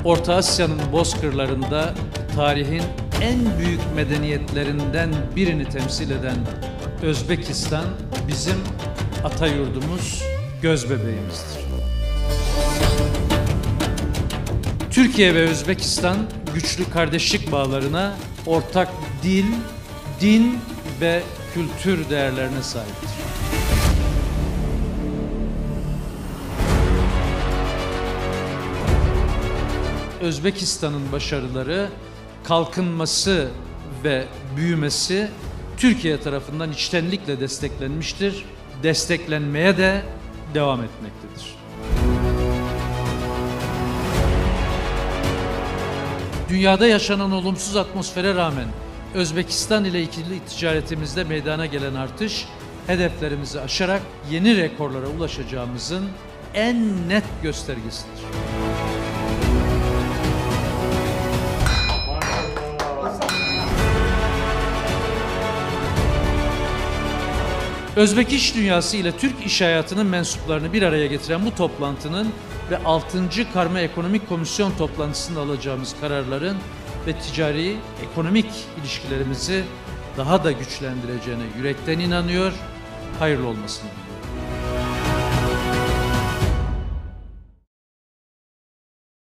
Orta Asya'nın bozkırlarında tarihin en büyük medeniyetlerinden birini temsil eden Özbekistan bizim ata yurdumuz, gözbebeğimizdir. Türkiye ve Özbekistan güçlü kardeşlik bağlarına, ortak dil, din ve kültür değerlerine sahiptir. Özbekistan'ın başarıları, kalkınması ve büyümesi Türkiye tarafından içtenlikle desteklenmiştir, desteklenmeye de devam etmektedir. Dünyada yaşanan olumsuz atmosfere rağmen Özbekistan ile ikili ticaretimizde meydana gelen artış, hedeflerimizi aşarak yeni rekorlara ulaşacağımızın en net göstergesidir. Özbek iş dünyası ile Türk iş hayatının mensuplarını bir araya getiren bu toplantının ve 6. Karma Ekonomik Komisyon toplantısında alacağımız kararların ve ticari, ekonomik ilişkilerimizi daha da güçlendireceğine yürekten inanıyor, hayırlı olmasını diliyorum.